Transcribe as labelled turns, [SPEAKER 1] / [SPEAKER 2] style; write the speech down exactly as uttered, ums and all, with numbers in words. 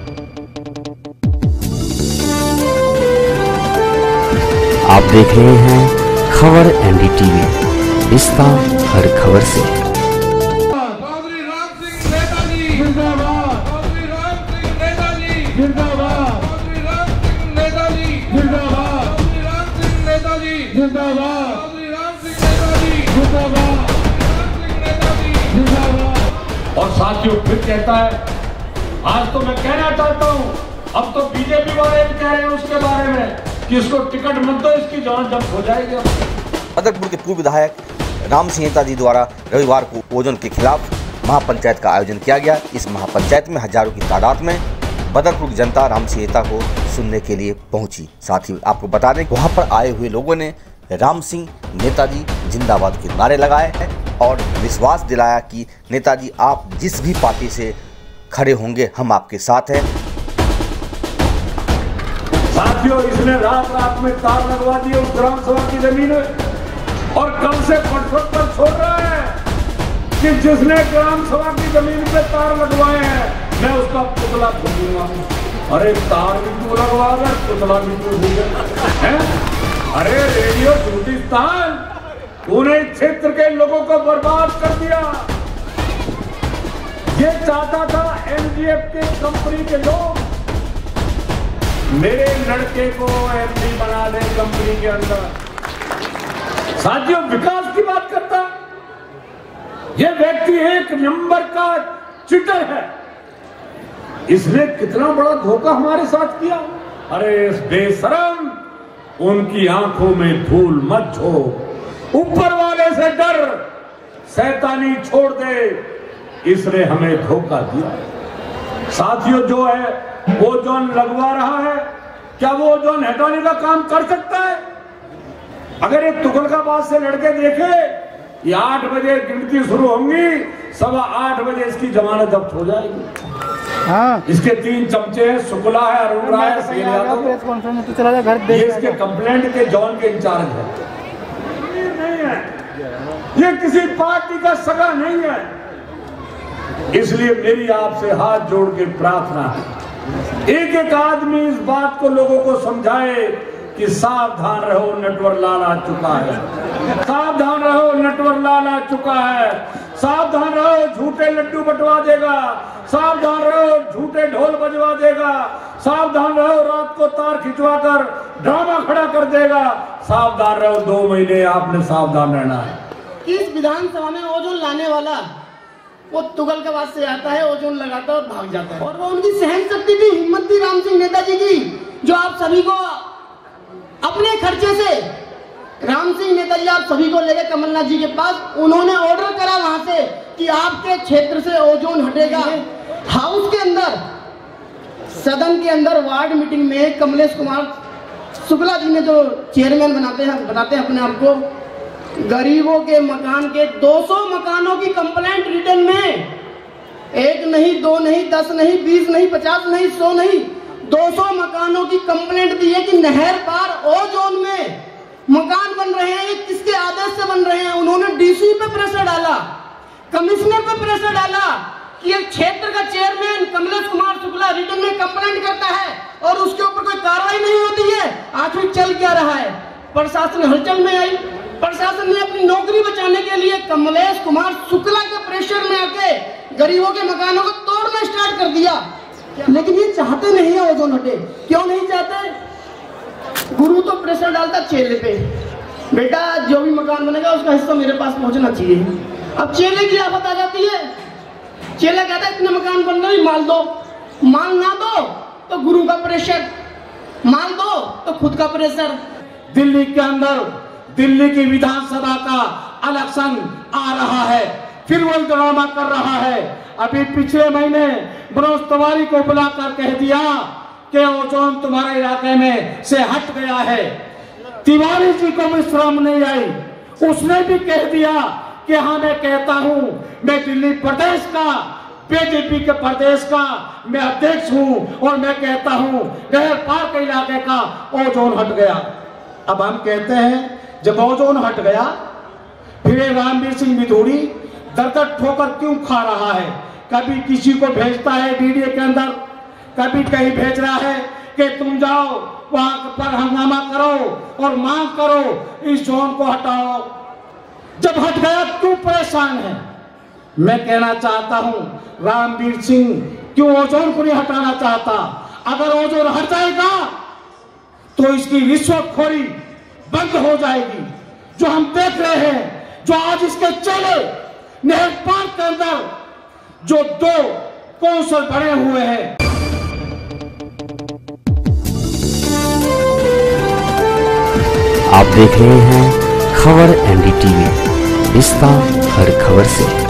[SPEAKER 1] आप देख रहे हैं खबर एनडीटीवी, रिश्ता हर खबर से।
[SPEAKER 2] चौधरी राम सिंह नेताजी जिंदाबाद, चौधरी राम सिंह नेताजी जिंदाबाद, चौधरी राम सिंह नेताजी जिंदाबाद, चौधरी राम सिंह नेताजी जिंदाबाद, चौधरी राम सिंह नेताजी जिंदाबाद, राम सिंह नेताजी जिंदाबाद।
[SPEAKER 3] और साथियों फिर कहता है, आज तो मैं कहना चाहता हूँ, अब तो बीजेपी वाले भी कह रहे हैं उसके बारे में कि इसको टिकट मत दो, इसकी जान जब्त हो जाएगी।
[SPEAKER 4] बदरपुर के पूर्व विधायक राम सिंह नेताजी द्वारा रविवार को ओजोन के खिलाफ महापंचायत का आयोजन किया गया। इस महापंचायत में हजारों की तादाद में बदरपुर की जनता राम सिंह नेता को सुनने के लिए पहुंची। साथ ही आपको बता दें, वहां पर आए हुए लोगों ने राम सिंह नेताजी जिंदाबाद के नारे लगाए और विश्वास दिलाया कि नेताजी आप जिस भी पार्टी से खड़े होंगे हम आपके साथ हैं।
[SPEAKER 3] साथियों, इसने रात रात में तार लगवा दिए उस ग्राम सभा की जमीन में और कल से पटफट पर छोड़ रहा है कि जिसने ग्राम सभा की जमीन पे तार लगवाए हैं मैं उसका पुतला फूंकूंगा। अरे तार भी तू लगवा दे, पुतला भी तू फूंके। अरे रेडियो झूठिस्तान, तूने क्षेत्र के लोगों को बर्बाद कर दिया। ये चाहता था एनजीएफ के कंपनी के लोग मेरे लड़के को एमडी बना दे कंपनी के अंदर। साथियों, विकास की बात करता है यह व्यक्ति एक नंबर का चिटर है। इसने कितना बड़ा धोखा हमारे साथ किया। अरे इस बेशरम, उनकी आंखों में धूल मत झोंक, ऊपर वाले से डर, शैतानी छोड़ दे। इसने हमें धोखा दिया। साथियों, जो है वो ओजोन लगवा रहा है, क्या वो ओजोन हटाने का काम कर सकता है? अगर ये तुगलकाबाद से लड़के देखे कि आठ बजे गिनती शुरू होंगी, सवा आठ बजे इसकी जमानत जब्त हो जाएगी। हाँ। इसके तीन चमचे हैं, शुक्ला है, अरुण राय है, ये इसके कंप्लेंट के जोन के इंचार्ज है। नहीं है, ये किसी पार्टी का सगा नहीं है। इसलिए मेरी आपसे हाथ जोड़ के प्रार्थना है, एक एक आदमी इस बात को लोगों को समझाए कि सावधान रहो, नटवर लाल आ चुका है। सावधान रहो, नटवर लाल आ चुका है। सावधान रहो, झूठे लड्डू बंटवा देगा। सावधान रहो, झूठे ढोल बजवा देगा। सावधान रहो, रात को तार खिंचवा कर ड्रामा खड़ा कर देगा। सावधान रहो, दो महीने आपने सावधान रहना है।
[SPEAKER 5] इस विधानसभा में ओजोन लाने वाला वो तुगलकाबाद से आता है, ओजोन लगाता है और भाग जाता है। और वो उनकी सहन शक्ति थी, हिम्मत थी राम सिंह नेताजी की, जो आप सभी को अपने खर्चे से राम सिंह नेताजी आप सभी को लेकर कमलनाथ जी के पास उन्होंने ऑर्डर करा वहां से कि आपके क्षेत्र से ओजोन हटेगा। हाउस के अंदर, सदन के अंदर वार्ड मीटिंग में कमलेश कुमार शुक्ला जी ने, जो चेयरमैन बनाते हैं बताते हैं अपने आप को, गरीबों के मकान के दो सौ मकानों की कंप्लेंट रिटर्न में, एक नहीं, दो नहीं, दस नहीं, बीस नहीं, पचास नहीं, सौ नहीं, दो सौ मकानों की कंप्लेंट दी है कि नहर पार ओजोन में मकान बन रहे हैं। ये किसके आदेश से बन रहे हैं? उन्होंने डीसी पे प्रेशर डाला, कमिश्नर पे प्रेशर डाला कि एक क्षेत्र का चेयरमैन कमलेश कुमार शुक्ला रिटर्न में कंप्लेंट करता है और उसके ऊपर कोई कार्रवाई नहीं होती है। आखिर चल क्या रहा है? प्रशासन हलचल में आई। प्रशासन ने अपनी नौकरी बचाने के लिए कमलेश कुमार शुक्ला के प्रेशर में आके गरीबों के मकानों को तोड़ना स्टार्ट कर दिया। लेकिन ये चाहते नहीं है ओजोन हटे। क्यों नहीं चाहते? गुरु तो प्रेशर डालता चेले पे, बेटा जो भी मकान बनेगा उसका हिस्सा मेरे पास पहुंचना चाहिए। अब चेले की आफत आ जाती है। चेला कहता है इतने मकान बन रहे, माल दो, माल ना दो तो गुरु का प्रेशर, माल दो तो खुद का प्रेशर।
[SPEAKER 3] दिल्ली के अंदर दिल्ली की विधानसभा का इलेक्शन आ रहा है, फिर वो ड्रामा कर रहा है। अभी पिछले महीने मनोज तिवारी को बुलाकर कह दिया कि ओजोन तुम्हारे इलाके में से हट गया है। तिवारी जी को भी शर्म नहीं आई, उसने भी कह दिया कि हाँ मैं कहता हूं, मैं दिल्ली प्रदेश का, बीजेपी के प्रदेश का मैं अध्यक्ष हूं और मैं कहता हूं नहर पार के इलाके का ओजोन हट गया। अब हम कहते हैं जब ओजोन हट गया, फिर रामवीर सिंह बिधूड़ी दर दर ठोकर क्यों खा रहा है? कभी किसी को भेजता है डीडीए के अंदर, कभी कहीं भेज रहा है कि तुम जाओ वहां पर हंगामा करो और मांग करो इस जोन को हटाओ। जब हट गया क्यों परेशान है? मैं कहना चाहता हूं रामवीर सिंह क्यों ओजोन को नहीं हटाना चाहता? अगर ओजोन हट जाएगा तो इसकी रिश्वतखोरी बंद हो जाएगी। जो हम देख रहे हैं, जो आज इसके चले नहर पार्क के अंदर जो दो कौंसल बने हुए हैं।
[SPEAKER 1] आप देख रहे हैं खबर एनडीटीवी, रिश्ता हर खबर से।